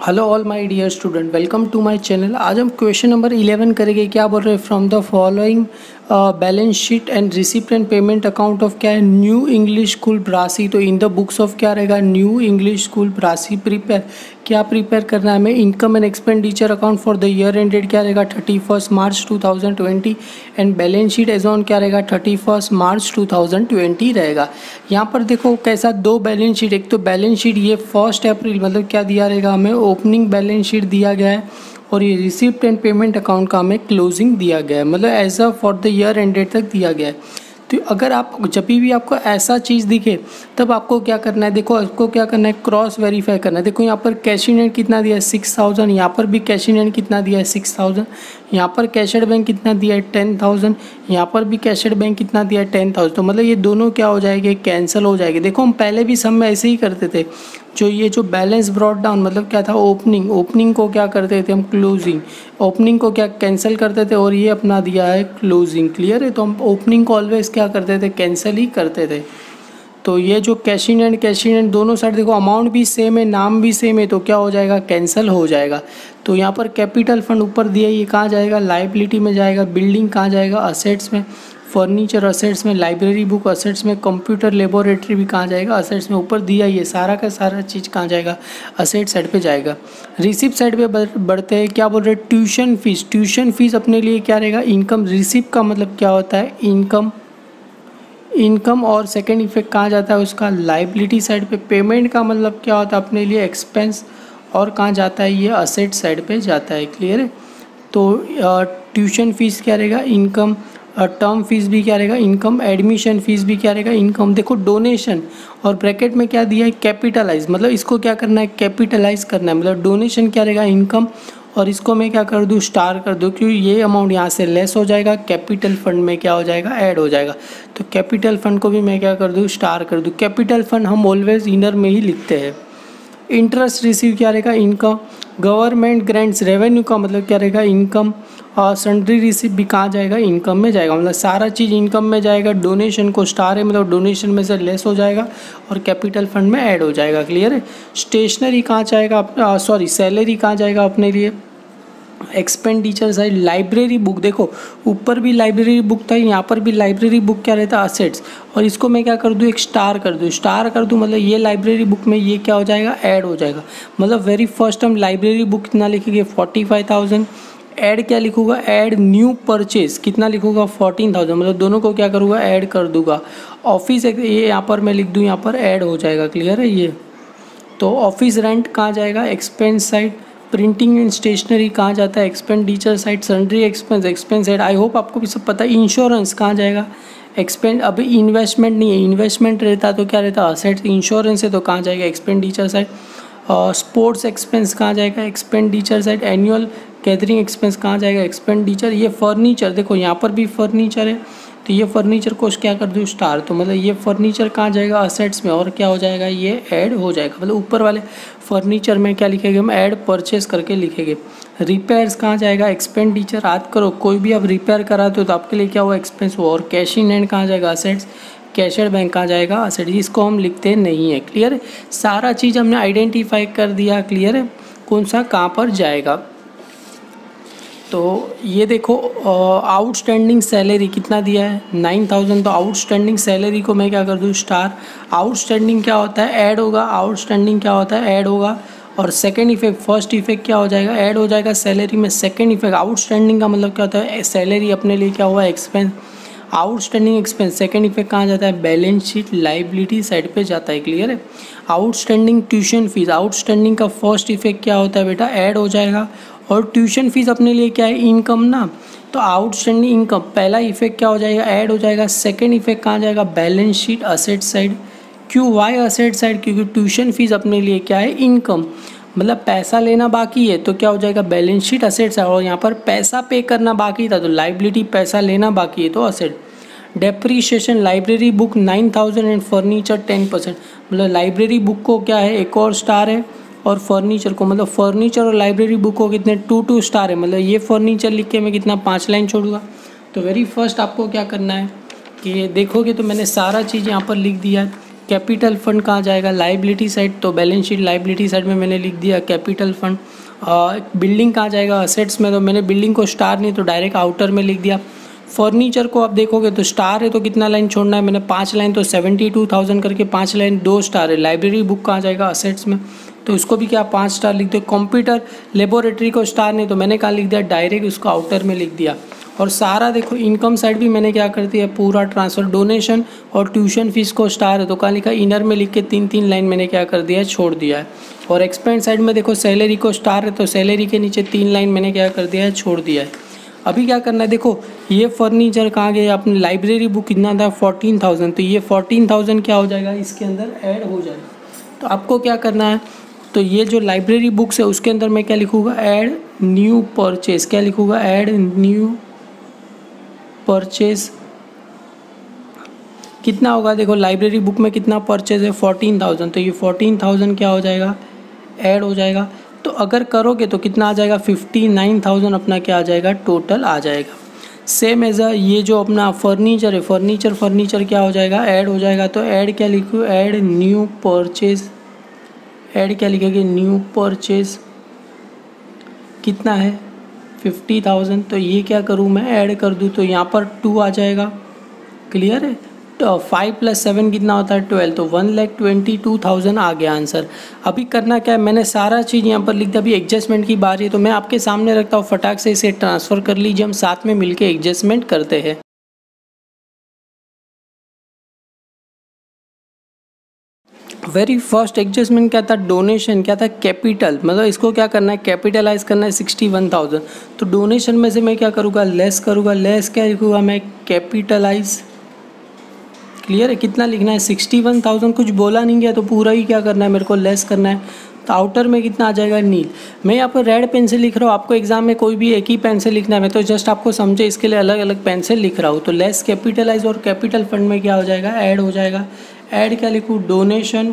Hello all my dear student, welcome to my channel. आज हम question number 11 करेंगे। क्या बोल रहे हैं? From the following balance sheet and receipt and payment account of क्या है, न्यू इंग्लिश स्कूल ब्रासी। तो इन द बुक्स ऑफ क्या रहेगा, न्यू इंग्लिश स्कूल ब्रासी। प्रिपेयर क्या प्रिपेयर करना है हमें? Income and expenditure account for the year ended क्या रहेगा 31 March 2020 and balance sheet as on क्या रहेगा 31 मार्च 2020 रहेगा। यहाँ पर देखो कैसा दो बैलेंस शीट, एक तो बैलेंस शीट ये 1 अप्रैल मतलब क्या दिया रहेगा हमें, ओपनिंग बैलेंस शीट दिया गया है, और ये रिसिप्ट एंड पेमेंट अकाउंट का हमें क्लोजिंग दिया गया है, मतलब as a for the year ended तक दिया गया है। तो अगर आप जब भी आपको ऐसा चीज़ दिखे तब आपको क्या करना है, देखो आपको क्या करना है, क्रॉस वेरीफाई करना है। देखो यहाँ पर कैश इन हैंड कितना दिया है 6000, यहाँ पर भी कैश इन हैंड कितना दिया है 6000, यहाँ पर कैशड बैंक कितना दिया है 10000, यहाँ पर भी कैशड बैंक कितना दिया है 10000। तो मतलब ये दोनों क्या हो जाएंगे, कैंसिल हो जाएंगे। देखो हम पहले भी सम में ऐसे ही करते थे, जो बैलेंस ब्रॉट डाउन मतलब क्या था, ओपनिंग को क्या करते थे हम क्लोजिंग, ओपनिंग को क्या कैंसिल करते थे, और ये अपना दिया है क्लोजिंग। क्लियर है? तो हम ओपनिंग को ऑलवेज क्या करते थे, कैंसिल ही करते थे। तो ये जो कैश इन एंड दोनों साइड देखो अमाउंट भी सेम है, नाम भी सेम है, तो क्या हो जाएगा, कैंसिल हो जाएगा। तो यहाँ पर कैपिटल फंड ऊपर दिया, ये कहाँ जाएगा, लाइबिलिटी में जाएगा। बिल्डिंग कहाँ जाएगा, असेट्स में। फर्नीचर असेट्स में, लाइब्रेरी बुक असेट्स में, कंप्यूटर लेबोरेटरी भी कहाँ जाएगा, असेट्स में। ऊपर दिया ये सारा का सारा चीज़ कहाँ जाएगा, असेट साइड पे जाएगा। रिसिप्ट साइड पे बढ़ते हैं। क्या बोल रहे हैं, ट्यूशन फीस अपने लिए क्या रहेगा, इनकम। रिसिप्ट का मतलब क्या होता है, इनकम और सेकेंड इफेक्ट कहाँ जाता है उसका, लाइबिलिटी साइड पे। पेमेंट का मतलब क्या होता है अपने लिए, एक्सपेंस, और कहाँ जाता है ये, असेट साइड पे जाता है। क्लियर है? तो ट्यूशन फीस क्या रहेगा, इनकम। टर्म फीस भी क्या रहेगा, इनकम। एडमिशन फीस भी क्या रहेगा, इनकम। देखो डोनेशन और ब्रैकेट में क्या दिया है, कैपिटलाइज, मतलब इसको क्या करना है, कैपिटलाइज करना है। मतलब डोनेशन क्या रहेगा, इनकम, और इसको मैं क्या कर दूँ, स्टार कर दूँ, क्योंकि ये अमाउंट यहाँ से लेस हो जाएगा, कैपिटल फंड में क्या हो जाएगा, ऐड हो जाएगा। तो कैपिटल फंड को भी मैं क्या कर दूँ, स्टार कर दूँ। कैपिटल फंड हम ऑलवेज इनर में ही लिखते हैं। इंटरेस्ट रिसीव क्या रहेगा, इनकम। गवर्नमेंट ग्रांट्स रेवेन्यू का मतलब क्या रहेगा, इनकम। और सन्ड्री रिसीव भी कहाँ जाएगा, इनकम में जाएगा, मतलब सारा चीज़ इनकम में जाएगा। डोनेशन को स्टार है, मतलब डोनेशन में से लेस हो जाएगा और कैपिटल फंड में ऐड हो जाएगा। क्लियर है? स्टेशनरी कहाँ जाएगा, सैलरी कहाँ जाएगा अपने लिए, एक्सपेंडिचर साइड। लाइब्रेरी बुक, देखो ऊपर भी लाइब्रेरी बुक था, यहाँ पर भी लाइब्रेरी बुक क्या रहता है, असेट्स, और इसको मैं क्या कर दूँ, एक स्टार कर दूँ, मतलब ये लाइब्रेरी बुक में ये क्या हो जाएगा, ऐड हो जाएगा। मतलब वेरी फर्स्ट हम लाइब्रेरी बुक कितना लिखेंगे, 45,000। ऐड क्या लिखूंगा, ऐड न्यू परचेज कितना लिखूंगा, 14,000, मतलब दोनों को क्या करूँगा, ऐड कर दूंगा। ऑफिस ये यहाँ पर मैं लिख दूँ, यहाँ पर ऐड हो जाएगा। क्लियर है? ये तो ऑफिस रेंट कहाँ जाएगा, expense side. Printing and stationery कहाँ जाता है, expenditure side. Sundry expense side. I hope आपको भी सब पता है। इंश्योरेंस कहाँ जाएगा, एक्सपेंड। अभी इन्वेस्टमेंट नहीं है, इन्वेस्टमेंट रहता तो क्या रहता, असेट्स। इंश्योरेंस है तो कहाँ जाएगा, एक्सपेंडिचर साइड। स्पोर्ट्स एक्सपेंस कहाँ जाएगा, expenditure side. Annual gathering expense कहाँ जाएगा, एक्सपेंडिचर। ये फर्नीचर, देखो यहाँ पर भी फर्नीचर है, तो ये फर्नीचर को क्या कर दूँ, स्टार। तो मतलब ये फर्नीचर कहाँ जाएगा, असेट्स में, और क्या हो जाएगा, ये ऐड हो जाएगा। मतलब ऊपर वाले फर्नीचर में क्या लिखेंगे हम, ऐड परचेस करके लिखेंगे। रिपेयर्स कहाँ जाएगा, एक्सपेंडिचर। याद करो कोई भी आप रिपेयर कराते हो तो आपके लिए क्या हुआ, एक्सपेंस हुआ। और कैश इन हैंड कहाँ जाएगा, असेट्स। कैशड बैंक कहाँ जाएगा, असेट। इसको हम लिखते नहीं है। क्लियर है? सारा चीज़ हमने आइडेंटिफाई कर दिया। क्लियर है? कौन सा कहाँ पर जाएगा। तो ये देखो आउटस्टैंडिंग सैलरी कितना दिया है, 9000। तो आउटस्टैंडिंग सैलरी को मैं क्या कर दूँ, स्टार। आउटस्टैंडिंग क्या होता है, ऐड होगा। आउटस्टैंडिंग क्या होता है, ऐड होगा। और सेकंड इफेक्ट, फर्स्ट इफेक्ट क्या हो जाएगा, ऐड हो जाएगा सैलरी में। सेकंड इफेक्ट आउटस्टैंडिंग का मतलब क्या होता है, सैलरी अपने लिए क्या हुआ, expense. Outstanding expense. Second effect कहाँ जाता है, बैलेंस शीट लाइबिलिटी साइड पे जाता है। क्लियर है? Outstanding tuition fees. आउटस्टैंडिंग का फर्स्ट इफेक्ट क्या होता है बेटा, ऐड हो जाएगा। और ट्यूशन फीस अपने लिए क्या है, इनकम ना। तो आउटस्टैंडिंग इनकम पहला इफेक्ट क्या हो जाएगा, ऐड हो जाएगा। सेकंड इफेक्ट कहाँ जाएगा, बैलेंस शीट असेट साइड। क्यों, वाई असेट साइड, क्योंकि ट्यूशन फीस अपने लिए क्या है, इनकम, मतलब पैसा लेना बाकी है तो क्या हो जाएगा, बैलेंस शीट असेट साइड। और यहाँ पर पैसा पे करना बाकी था तो लाइबिलिटी, पैसा लेना बाकी है तो asset. Depreciation, library book 9000 and furniture 10%, मतलब लाइब्रेरी बुक को क्या है, एक और स्टार है। और फर्नीचर को, मतलब फर्नीचर और लाइब्रेरी बुक को कितने, 2 स्टार है। मतलब ये फर्नीचर लिख के मैं कितना, 5 लाइन छोड़ूंगा। तो वेरी फर्स्ट आपको क्या करना है कि देखोगे तो मैंने सारा चीज़ यहाँ पर लिख दिया है। कैपिटल फंड कहाँ जाएगा, लाइबिलिटी साइड, तो बैलेंस शीट लाइबिलिटी साइड में मैंने लिख दिया कैपिटल फंड। बिल्डिंग कहाँ जाएगा, असेट्स में, तो मैंने बिल्डिंग को स्टार नहीं तो डायरेक्ट आउटर में लिख दिया। फर्नीचर को आप देखोगे तो स्टार है तो कितना लाइन छोड़ना है, मैंने 5 लाइन, तो 72,000 करके 5 लाइन 2 स्टार है। लाइब्रेरी बुक कहाँ जाएगा, असेट्स में, तो उसको भी क्या 5 स्टार लिख दो। कंप्यूटर लेबोरेटरी को स्टार नहीं तो मैंने कहाँ लिख दिया, डायरेक्ट उसको आउटर में लिख दिया। और सारा देखो इनकम साइड भी मैंने क्या कर दिया, पूरा ट्रांसफ़र, डोनेशन और ट्यूशन फीस को स्टार है तो कहाँ लिखा, इनर में लिख के 3-3 लाइन मैंने क्या कर दिया है, छोड़ दिया है। और एक्सपेंस साइड में देखो सैलरी को स्टार है तो सैलरी के नीचे 3 लाइन मैंने क्या कर दिया है, छोड़ दिया है। अभी क्या करना है, देखो ये फर्नीचर कहाँ गया, अपनी लाइब्रेरी बुक कितना था 14,000, तो ये 14,000 क्या हो जाएगा, इसके अंदर ऐड हो जाएगा। तो आपको क्या करना है, तो ये जो लाइब्रेरी बुक्स है उसके अंदर मैं क्या लिखूँगा, ऐड न्यू परचेज, क्या लिखूँगा, ऐड न्यू परचेज। कितना होगा, देखो लाइब्रेरी बुक में कितना परचेज है 14,000, तो ये 14,000 क्या हो जाएगा, ऐड हो जाएगा। तो अगर करोगे तो कितना आ जाएगा, 59,000 अपना क्या आ जाएगा, टोटल आ जाएगा। सेम एज ये जो अपना फर्नीचर है, फर्नीचर क्या हो जाएगा, ऐड हो जाएगा। तो ऐड क्या लिखूँ, ऐड न्यू परचेज, ऐड क्या लिखेंगे, न्यू परचेज कितना है 50,000, तो ये क्या करूँ मैं, ऐड कर दूँ तो यहाँ पर 2 आ जाएगा, क्लियर है। तो 5 + 7 कितना होता है 12, तो 1,22,000 आ गया आंसर। अभी करना क्या है, मैंने सारा चीज़ यहाँ पर लिख दिया। अभी एडजस्टमेंट की बारी है तो मैं आपके सामने रखता हूँ, फटाक से इसे ट्रांसफ़र कर लीजिए, हम साथ में मिलके एडजस्टमेंट करते हैं। वेरी फर्स्ट एडजस्टमेंट क्या था, डोनेशन क्या था, कैपिटल, मतलब इसको क्या करना है, कैपिटलाइज करना है 61,000। तो डोनेशन में से मैं क्या करूँगा, लेस करूँगा, लेस क्या लिखूँगा मैं, कैपिटलाइज, क्लियर है। कितना लिखना है 61,000, कुछ बोला नहीं गया तो पूरा ही क्या करना है, मेरे को लेस करना है। तो आउटर में कितना आ जाएगा, नील। मैं यहाँ पर रेड पेन से लिख रहा हूँ, आपको एग्जाम में कोई भी एक ही पेन से लिखना है, मैं तो जस्ट आपको समझे इसके लिए अलग अलग पेन से लिख रहा हूँ। तो लेस कैपिटलाइज और कैपिटल फंड में क्या हो जाएगा, ऐड हो जाएगा। ऐड क्या लिखूँ, donation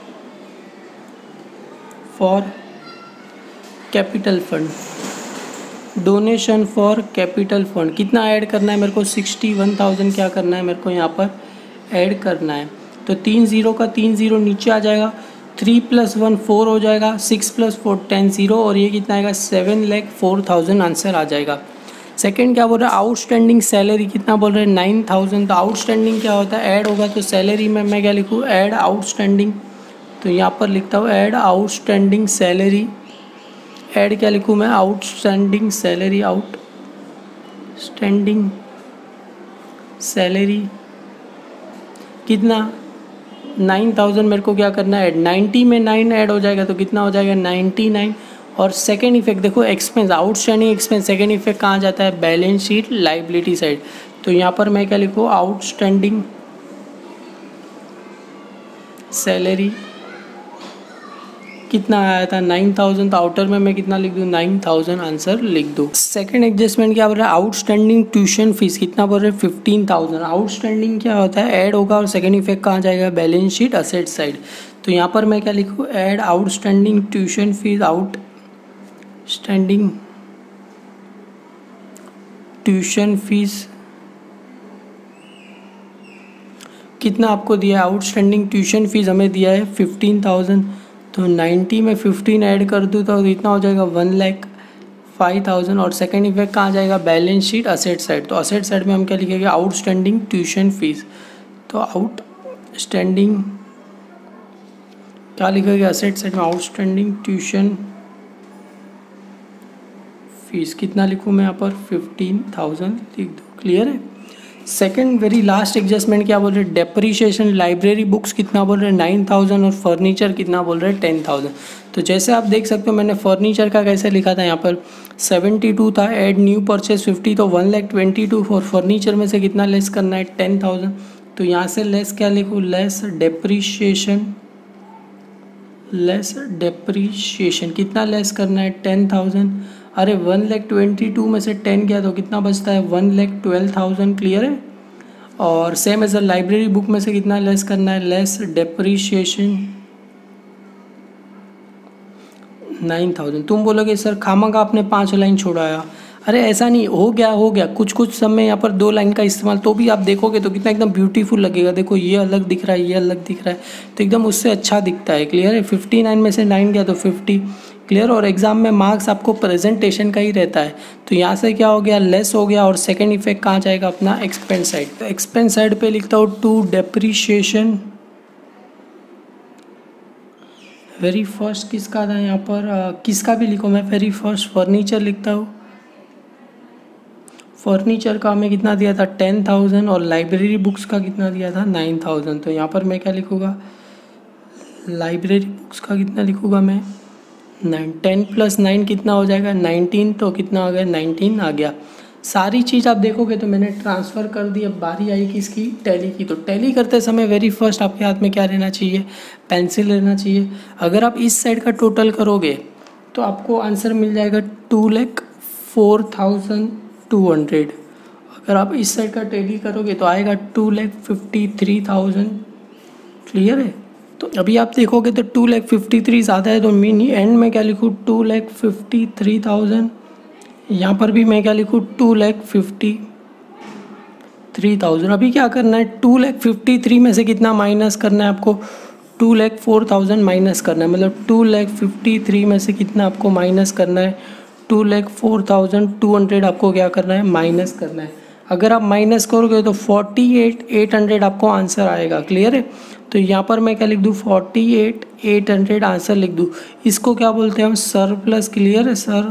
for capital fund, donation for capital fund कितना ऐड करना है मेरे को, 61,000 क्या करना है मेरे को यहाँ पर ऐड करना है। तो 3 0 का 3 0 नीचे आ जाएगा, 3 + 1 4 हो जाएगा, 6 + 4 10 0, और ये कितना आएगा 7,04,000 आंसर आ जाएगा। सेकंड क्या बोल रहा है, आउटस्टैंडिंग सैलरी कितना बोल रहे हैं 9,000। तो आउटस्टैंडिंग क्या होता है, ऐड होगा, तो सैलरी में मैं क्या लिखूँ, ऐड आउटस्टैंडिंग, तो यहाँ पर लिखता हूँ ऐड आउटस्टैंडिंग सैलरी। ऐड क्या लिखूँ मैं, आउटस्टैंडिंग सैलरी, आउटस्टैंडिंग सैलरी कितना 9,000 मेरे को क्या करना है, 90 में 9 ऐड हो जाएगा तो कितना हो जाएगा 99। और सेकेंड इफेक्ट देखो, expense, outstanding expense, second effect कहाँ जाता है, बैलेंस शीट लाइबिलिटी साइड। तो यहाँ पर मैं क्या लिखूँ, आउटस्टैंडिंग सैलरी कितना आया था 9,000, तो आउटर में मैं कितना लिख दूँ 9,000 आंसर लिख दूँ। सेकंड एडजस्टमेंट क्या बोल रहा है, आउटस्टैंडिंग ट्यूशन फीस कितना बोल रहे हैं 15,000। आउटस्टैंडिंग क्या होता है, ऐड होगा, और सेकंड इफेक्ट कहाँ जाएगा, बैलेंस शीट असेट साइड। तो यहाँ पर मैं क्या लिखूँ, add outstanding tuition fees, outstanding tuition fees कितना आपको दिया है, आउटस्टैंडिंग ट्यूशन फीस हमें दिया है 15,000। तो 90 में 15 ऐड कर दूँ तो इतना हो जाएगा 1,05,000। और सेकंड इफेक्ट कहाँ जाएगा, बैलेंस शीट असेट साइड। तो असेट साइड में हम क्या लिखेंगे, आउटस्टैंडिंग ट्यूशन फीस। तो आउटस्टैंडिंग क्या लिखेंगे, असेट साइड में आउटस्टैंडिंग ट्यूशन फीस कितना लिखूँ मैं यहाँ पर 15,000 लिख दो, क्लियर है। सेकंड वेरी लास्ट एडजस्टमेंट क्या बोल रहे हैं, डेप्रीशिएशन लाइब्रेरी बुक्स कितना बोल रहे हैं 9,000, और फर्नीचर कितना बोल रहे हैं 10,000। तो जैसे आप देख सकते हो मैंने फर्नीचर का कैसे लिखा था, यहाँ पर 72 था, ऐड न्यू परचेज 50, तो 1,22,000 और फर्नीचर में से कितना लेस करना है 10,000। तो यहाँ से लेस क्या लिखूँ, लेस डेप्रीशिएशन, लेस डेप्रीशिएशन कितना लेस करना है 10,000। अरे 1,22,000 में से 10 गया तो कितना बचता है 1,12,000, क्लियर है। और same as a library book में से कितना लेस करना है, लेस डेप्रीशिएशन 9,000। तुम बोलोगे सर खामा का आपने 5 लाइन छोड़ाया, अरे ऐसा नहीं, हो गया कुछ कुछ समय यहाँ पर 2 लाइन का इस्तेमाल, तो भी आप देखोगे तो कितना एकदम ब्यूटीफुल लगेगा। देखो ये अलग दिख रहा है, ये अलग दिख रहा है, तो एकदम उससे अच्छा दिखता है। क्लियर है? 59 में से 9 गया तो 50। क्लियर? और एग्जाम में मार्क्स आपको प्रेजेंटेशन का ही रहता है, तो यहाँ से क्या हो गया, लेस हो गया। और सेकेंड इफेक्ट कहाँ जाएगा, अपना एक्सपेंस साइड। तो एक्सपेंस साइड पे लिखता हूँ टू डेप्रीशिएशन। वेरी फर्स्ट किसका था यहाँ पर, किसका भी लिखो, मैं वेरी फर्स्ट फर्नीचर लिखता हूँ। फर्नीचर का हमें कितना दिया था, 10,000, और लाइब्रेरी बुक्स का कितना दिया था, 9,000। तो यहाँ पर मैं क्या लिखूँगा, लाइब्रेरी बुक्स का कितना लिखूँगा मैं, 9। 10 + 9 कितना हो जाएगा, 19। तो कितना आ गया, 19 आ गया। सारी चीज़ आप देखोगे तो मैंने ट्रांसफ़र कर दी। अब बारी आई किसकी, टैली की। तो टैली करते समय वेरी फर्स्ट आपके हाथ में क्या रहना चाहिए, पेंसिल रहना चाहिए। अगर आप इस साइड का टोटल करोगे तो आपको आंसर मिल जाएगा 2,04,200। अगर आप इस साइड का टैली करोगे तो आएगा 2,53,000। क्लियर है? तो अभी आप देखोगे तो 2,53,000 ज़्यादा है, तो मीन एंड में क्या लिखूँ, 2,53,000। यहाँ पर भी मैं क्या लिखूँ, 2,53,000। अभी क्या करना है, 2,53,000 में से कितना माइनस करना है आपको, 2,04,000 माइनस करना है। मतलब 2,53,000 में से कितना आपको माइनस करना है, 2,04,200 आपको क्या करना है, माइनस करना है। अगर आप माइनस करोगे तो 48,800 आपको आंसर आएगा। क्लियर है? तो यहाँ पर मैं क्या लिख दूँ, 48,800 आंसर लिख दूँ। इसको क्या बोलते हैं हम, सरप्लस। क्लियर है सर?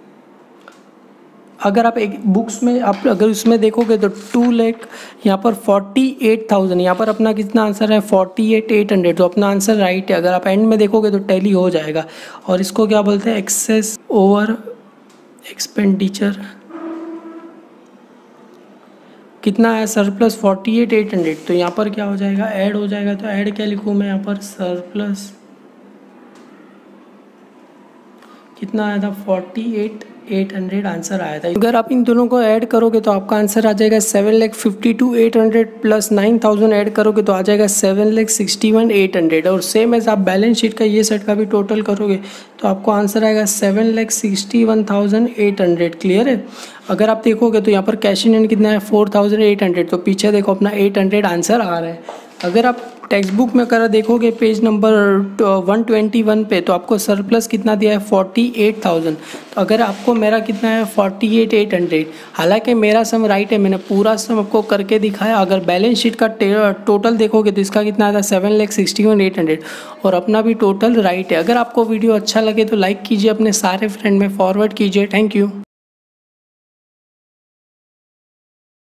अगर आप एक बुक्स में आप अगर उसमें देखोगे तो 2 लाख, यहाँ पर 48,000, यहाँ पर अपना कितना आंसर है, 48,800। तो अपना आंसर राइट है। अगर आप एंड में देखोगे तो टैली हो जाएगा। और इसको क्या बोलते हैं, एक्सेस ओवर एक्सपेंडिचर। कितना है, सरप्लस 48,800। तो यहाँ पर क्या हो जाएगा, ऐड हो जाएगा। तो ऐड क्या लिखूँ मैं यहाँ पर, सरप्लस कितना आया था, 48,800 आंसर आया था। अगर आप इन दोनों को ऐड करोगे तो आपका आंसर आ जाएगा 7,52,800 प्लस 9,000 ऐड करोगे तो आ जाएगा 7,61,800। और सेम एज आप बैलेंस शीट का ये सेट का भी टोटल करोगे तो आपको आंसर आएगा 7,61,800। क्लियर है? अगर आप देखोगे तो यहाँ पर कैश इन हैंड कितना है, 4,800। तो पीछे देखो अपना 800 आंसर आ रहा है। अगर आप टेक्स्ट बुक में अगर देखोगे पेज नंबर 121 पे तो आपको सरप्लस कितना दिया है, 48,000। तो अगर आपको मेरा कितना है, 48,800। हालांकि मेरा सम राइट है, मैंने पूरा सम आपको करके दिखाया। अगर बैलेंस शीट का टोटल देखोगे तो इसका कितना आता है, 7,61,800। और अपना भी टोटल राइट है। अगर आपको वीडियो अच्छा लगे तो लाइक कीजिए, अपने सारे फ्रेंड में फॉरवर्ड कीजिए। Thank you.